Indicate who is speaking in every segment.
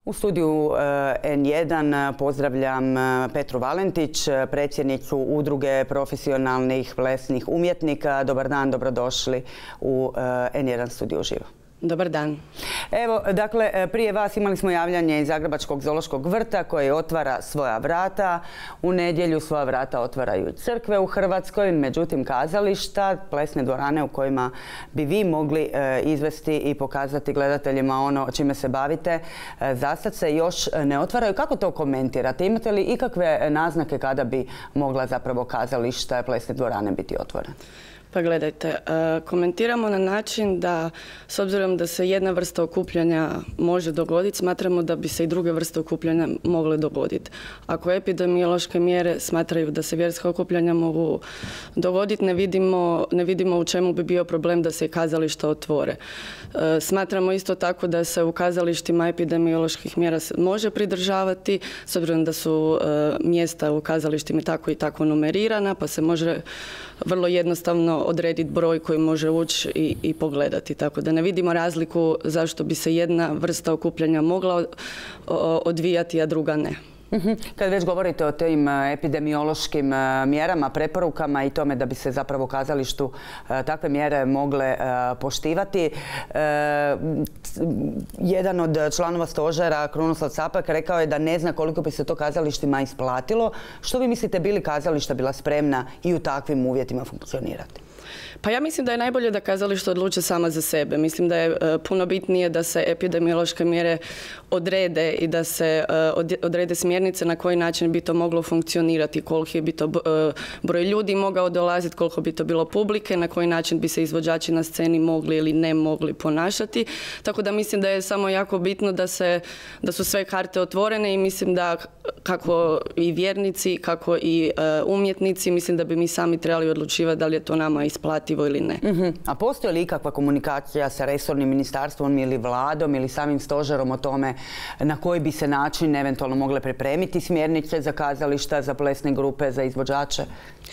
Speaker 1: U studiju N1 pozdravljam Petru Valentić, predsjednicu Udruge profesionalnih plesnih umjetnika. Dobar dan, dobrodošli u N1 studiju uživo.
Speaker 2: Dobar dan.
Speaker 1: Evo, dakle, prije vas imali smo javljanje iz Zagrebačkog zoološkog vrta koji otvara svoja vrata. U nedjelju svoja vrata otvaraju crkve u Hrvatskoj, međutim kazališta, plesne dvorane u kojima bi vi mogli izvesti i pokazati gledateljima ono čime se bavite, za sad se još ne otvaraju. Kako to komentirate? Imate li ikakve naznake kada bi mogla zapravo kazališta, plesne dvorane biti otvorene?
Speaker 2: Pa gledajte, komentiramo na način da, s obzirom da se jedna vrsta okupljanja može dogoditi, smatramo da bi se i druge vrste okupljanja mogle dogoditi. Ako epidemiološke mjere smatraju da se vjerska okupljanja mogu dogoditi, ne vidimo u čemu bi bio problem da se i kazališta otvore. Smatramo isto tako da se u kazalištima epidemioloških mjera može pridržavati, s obzirom da su mjesta u kazalištima tako i tako numerirana, pa se može vrlo jednostavno odrediti broj koji može ući i pogledati. Tako da ne vidimo razliku zašto bi se jedna vrsta okupljanja mogla odvijati, a druga ne.
Speaker 1: Kad već govorite o tim epidemiološkim mjerama, preporukama i tome da bi se zapravo u kazalištu takve mjere mogle poštivati, jedan od članova stožera, Krunoslav Capak, rekao je da ne zna koliko bi se to kazalištima isplatilo. Što vi mislite, bi li kazališta bila spremna i u takvim uvjetima funkcionirati?
Speaker 2: Pa ja mislim da je najbolje da kazalište odluče sama za sebe. Mislim da je puno bitnije da se epidemiološke mjere odrede i da se odrede smjernice na koji način bi to moglo funkcionirati, koliki bi to broj ljudi mogao dolaziti, koliko bi to bilo publike, na koji način bi se izvođači na sceni mogli ili ne mogli ponašati. Tako da mislim da je samo jako bitno da su sve karte otvorene i mislim da kako i vjernici, kako i umjetnici, mislim da bi mi sami trebali odlučivati da li je to nama isplativo ili ne.
Speaker 1: A postoji li ikakva komunikacija sa resornim ministarstvom ili vladom ili samim stožerom o tome na koji bi se način eventualno mogle pripremiti smjernice za kazališta, za plesne grupe, za izvođače?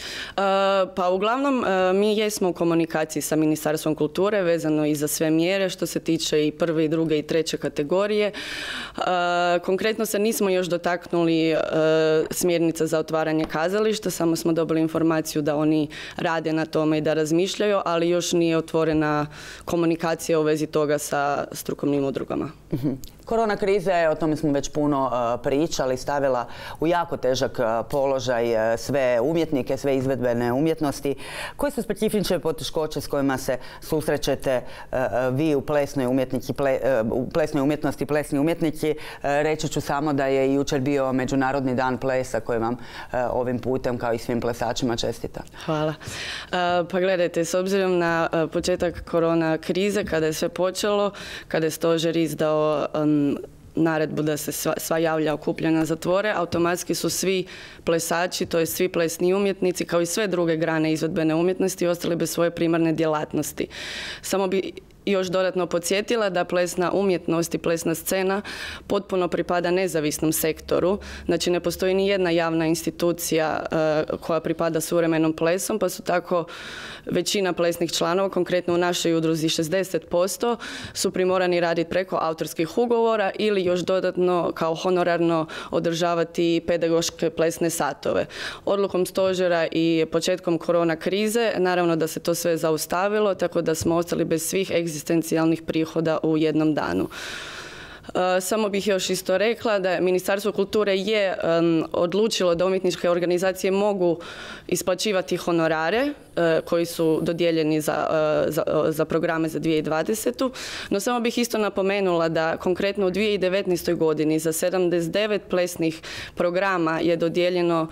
Speaker 2: Pa uglavnom mi jesmo u komunikaciji sa Ministarstvom kulture vezano i za sve mjere što se tiče i prve i druge i treće kategorije. Konkretno se nismo još dotaknuli smjernica za otvaranje kazališta, samo smo dobili informaciju da oni rade na tome i da razmišljaju, ali još nije otvorena komunikacija u vezi toga sa strukovnim udrugama.
Speaker 1: Korona kriza je, o tome smo već puno pričali, stavila u jako težak položaj sve umjetnike, sve izvedbene umjetnosti. Koje su specifične poteškoće s kojima se susrećete vi u plesnoj umjetnosti, plesni umjetnici? Reći ću samo da je jučer bio Međunarodni dan plesa koji vam ovim putem kao i svim plesačima čestitam.
Speaker 2: Hvala. Pa gledajte, s obzirom na početak korona krize, kada je sve počelo, kada je stožer izdao naredbu da se sva javlja okupljena zatvore, automatski su svi plesači, to je svi plesni umjetnici, kao i sve druge grane izvedbene umjetnosti, ostali bez svoje primarne djelatnosti. Samo bi još dodatno podsjetila da plesna umjetnost i plesna scena potpuno pripada nezavisnom sektoru. Znači ne postoji ni jedna javna institucija koja pripada suvremenom plesom, pa su tako većina plesnih članova, konkretno u našoj udruzi 60%, su primorani raditi preko autorskih ugovora ili još dodatno kao honorarno održavati pedagoške plesne satove. Odlukom stožera i početkom korona krize, naravno da se to sve zaustavilo, tako da smo ostali bez svih egzistencijalnih prihoda u jednom danu. Samo bih još isto rekla da Ministarstvo kulture je odlučilo da umjetničke organizacije mogu isplaćivati honorare koji su dodijeljeni za programe za 2020. No samo bih isto napomenula da konkretno u 2019. godini za 79 plesnih programa je dodijeljeno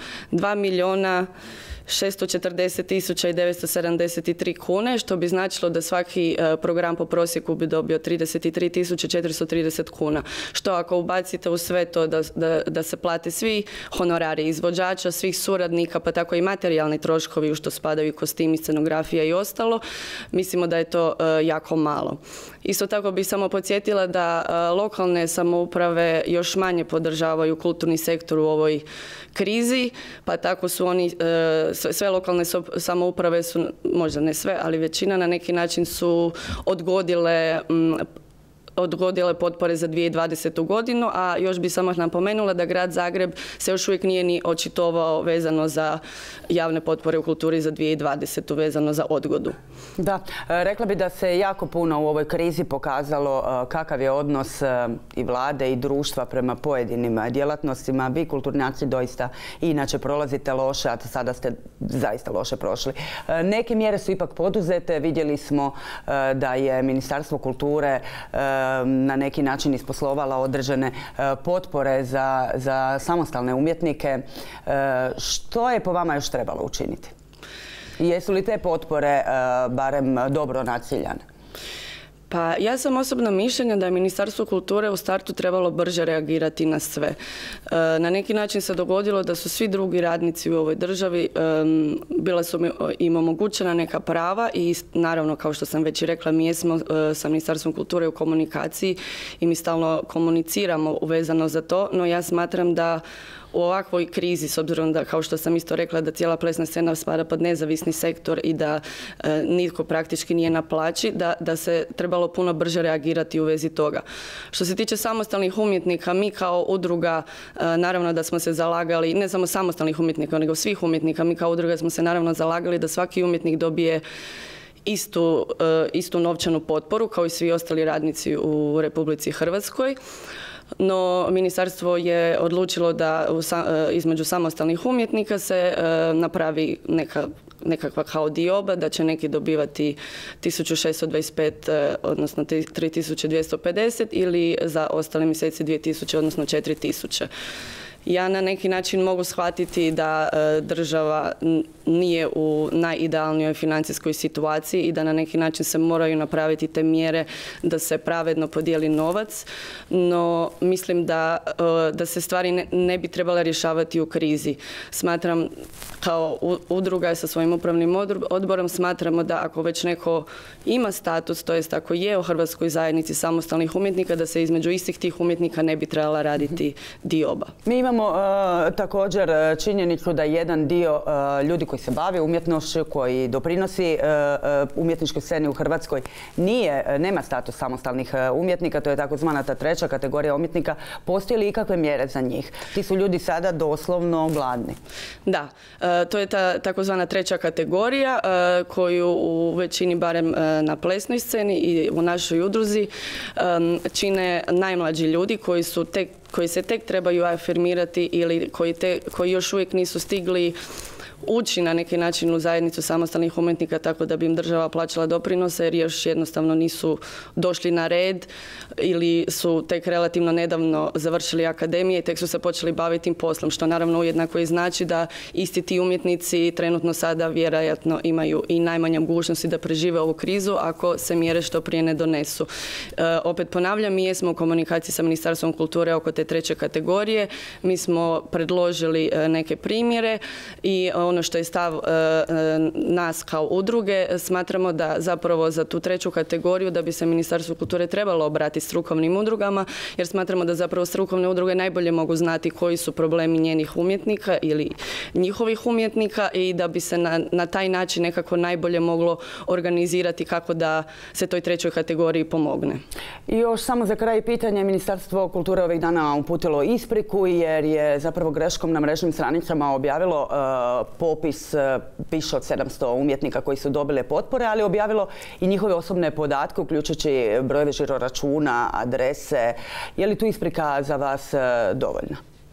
Speaker 2: 2.640.973 kune, što bi značilo da svaki program po prosjeku bi dobio 33.430 kuna. Što ako ubacite u sve to da se plate svi honorari izvođača, svih suradnika, pa tako i materijalni troškovi u što spadaju i kostimi, scenografija i ostalo, mislimo da je to jako malo. Isto tako bih samo podsjetila da lokalne samouprave još manje podržavaju kulturni sektor u ovoj krizi, pa tako su oni, sve lokalne samouprave su, možda ne sve, ali većina na neki način su odgodile odgodile potpore za 2020. godinu, a još bi samo napomenula da grad Zagreb se još uvijek nije ni očitovao vezano za javne potpore u kulturi za 2020. vezano za odgodu.
Speaker 1: Da, rekla bi da se jako puno u ovoj krizi pokazalo kakav je odnos i vlade i društva prema pojedinim djelatnostima. Vi kulturnjaci doista i inače prolazite loše, a sada ste zaista loše prošli. Neke mjere su ipak poduzete. Vidjeli smo da je Ministarstvo kulture na neki način isposlovala određene potpore za samostalne umjetnike. Što je po vama još trebalo učiniti? Jesu li te potpore barem dobro naciljane?
Speaker 2: Pa ja sam osobno mišljenja da je Ministarstvo kulture u startu trebalo brže reagirati na sve. Na neki način se dogodilo da su svi drugi radnici u ovoj državi bila su im omogućena neka prava i naravno, kao što sam već i rekla, mi jesmo sa Ministarstvom kulture u komunikaciji i mi stalno komuniciramo uvezano za to, no ja smatram da u ovakvoj krizi, s obzirom da, kao što sam isto rekla, da cijela plesna scena spada pod nezavisni sektor i da nitko praktički nije na plaći, da se trebalo puno brže reagirati u vezi toga. Što se tiče samostalnih umjetnika, mi kao udruga, naravno da smo se zalagali, ne samo samostalnih umjetnika, nego svih umjetnika, mi kao udruga smo se naravno zalagali da svaki umjetnik dobije istu novčanu potporu kao i svi ostali radnici u Republici Hrvatskoj. No, ministarstvo je odlučilo da između samostalnih umjetnika se napravi nekakva kao dioba, da će neki dobivati 1625, odnosno 3250 ili za ostale mjeseci 2000, odnosno 4000. Ja na neki način mogu shvatiti da država nije u najidealnijoj financijskoj situaciji i da na neki način se moraju napraviti te mjere da se pravedno podijeli novac, no mislim da se stvari ne bi trebale rješavati u krizi. Smatram, kao udruga sa svojim upravnim odborom, smatramo da ako već neko ima status, to jest ako je u Hrvatskoj zajednici samostalnih umjetnika, da se između istih tih umjetnika ne bi trebala raditi dioba.
Speaker 1: Mi imamo također činjenicu da jedan dio ljudi koji se bave umjetnošću, koji doprinosi umjetničkoj sceni u Hrvatskoj, nema status samostalnih umjetnika, to je takozvana ta treća kategorija umjetnika. Postoje li ikakve mjere za njih? Ti su ljudi sada doslovno gladni.
Speaker 2: Da, to je ta takozvana treća kategorija koju u većini, barem na plesnoj sceni i u našoj udruzi, čine najmlađi ljudi koji se tek trebaju afirmirati ili koji još uvijek nisu stigli ući na neki način u zajednicu samostalnih umjetnika tako da bi im država plaćala doprinose, jer još jednostavno nisu došli na red ili su tek relativno nedavno završili akademije i tek su se počeli baviti tim poslom, što naravno ujednako i znači da isti ti umjetnici trenutno sada vjerojatno imaju i najmanje mogućnosti da prežive ovu krizu ako se mjere što prije ne donesu. Opet ponavljam, mi jesmo u komunikaciji sa Ministarstvom kulture oko te treće kategorije. Mi smo predložili neke primjere i ono što je stav nas kao udruge, smatramo da zapravo za tu treću kategoriju da bi se Ministarstvo kulture trebalo obratiti strukovnim udrugama, jer smatramo da zapravo strukovne udruge najbolje mogu znati koji su problemi njenih umjetnika ili njihovih umjetnika i da bi se na taj način nekako najbolje moglo organizirati kako da se toj trećoj kategoriji pomogne.
Speaker 1: I još samo za kraj pitanje, Ministarstvo kulture ovih dana uputilo ispriku jer je zapravo greškom na mrežnim stranicama objavilo popis više od 700 umjetnika koji su dobile potpore, ali objavilo i njihove osobne podatke, uključujući brojeve žiroračuna, adrese. Je li tu isprika za vas dovoljna?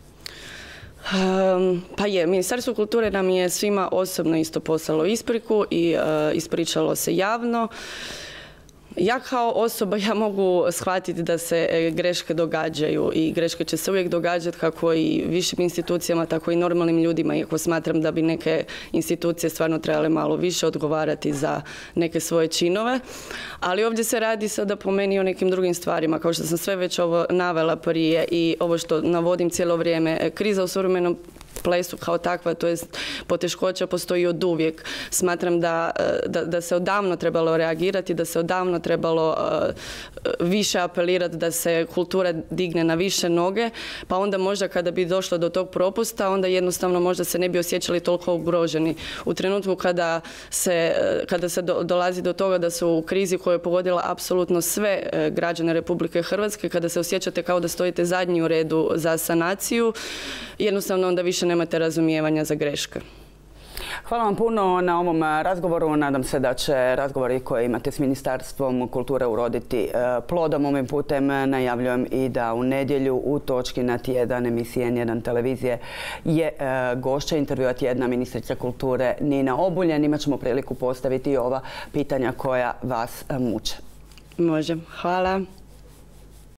Speaker 2: Pa je, Ministarstvo kulture nam je svima osobno isto poslalo ispriku i ispričalo se javno. Ja kao osoba mogu shvatiti da se greške događaju i greške će se uvijek događati kako i višim institucijama, tako i normalnim ljudima, iako smatram da bi neke institucije stvarno trebale malo više odgovarati za neke svoje činove. Ali ovdje se radi sada po meni o nekim drugim stvarima, kao što sam sve već ovo navela prije i ovo što navodim cijelo vrijeme. Kriza u suvremenom plesu kao takva, to jest poteškoća postoji od uvijek. Smatram da se odavno trebalo reagirati, da se odavno trebalo više apelirati da se kultura digne na više noge, pa onda možda kada bi došlo do tog propusta, onda jednostavno možda se ne bi osjećali toliko ugroženi. U trenutku kada se dolazi do toga da su u krizi koja je pogodila apsolutno sve građane Republike Hrvatske, kada se osjećate kao da stojite zadnji u redu za sanaciju, jednostavno onda više nemate razumijevanja za greške.
Speaker 1: Hvala vam puno na ovom razgovoru. Nadam se da će razgovori koje imate s Ministarstvom kulture uroditi plodom. Ovim putem najavljujem i da u nedjelju u Točki na tjedan emisije N1 televizije je gošća intervjua tjedna ministrica kulture Nina Obuljen. Imat ćemo priliku postaviti i ova pitanja koja vas muče.
Speaker 2: Može. Hvala.